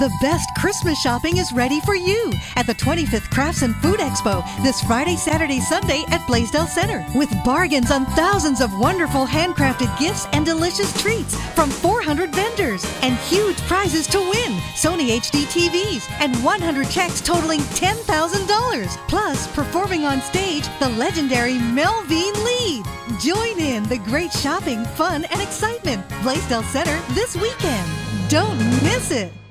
The best Christmas shopping is ready for you at the 25th Crafts and Food Expo this Friday, Saturday, Sunday at Blaisdell Center, with bargains on thousands of wonderful handcrafted gifts and delicious treats from 400 vendors and huge prizes to win: Sony HD TVs and 100 checks totaling $10,000. Plus, performing on stage, the legendary Melvin Lee. Join in the great shopping, fun, and excitement. Blaisdell Center this weekend. Don't miss it.